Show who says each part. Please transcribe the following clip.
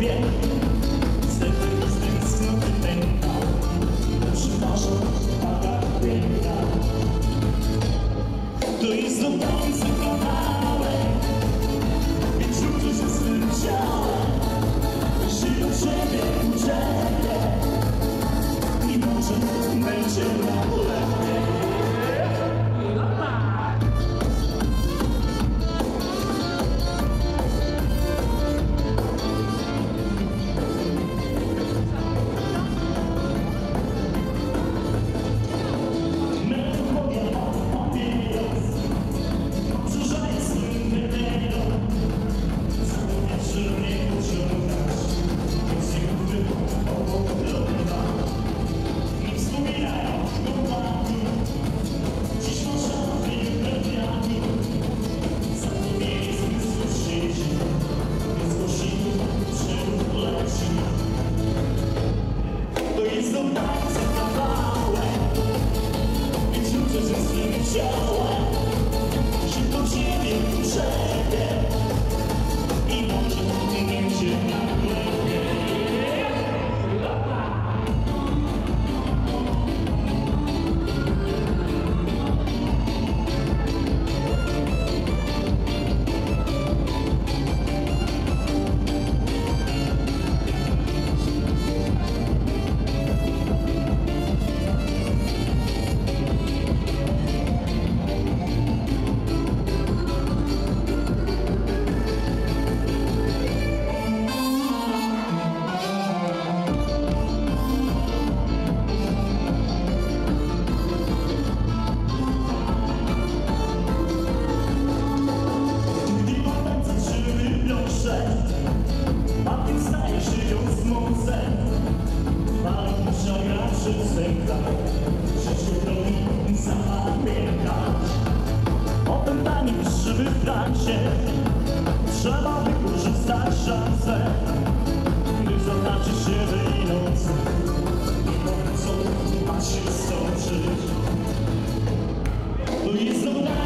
Speaker 1: głowie. Wtedy z tęsknoty pęka, przyważa pada piękna. To jest do końca kawałek, więc rzucę się swym ciałem. Jeśli do ciebie uczepię i może będzie nam lepiej. A ty stajesz się ją z mocem, ale muszę grać przez ten kraj. Życie broni zapamiętać. Opętani krzywy w trakcie, trzeba wykorzystać szansę, gdy zaznaczy się, że i nocy nie mogą ma się stoczyć. To jest